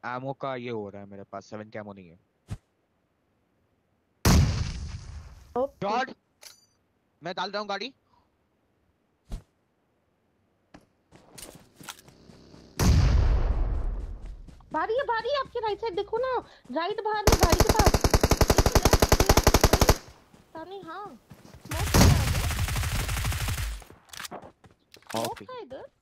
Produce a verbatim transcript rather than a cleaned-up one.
Ammo का ये हो रहा है मेरे पास, सेवन कैमो नहीं है। शॉट मैं डाल रहा हूँ गाड़ी। भारी है भारी है आपकी राइट साइड देखो ना, राइट बाहर में गाड़ी के पास। तानी हाँ स्मोक है इधर।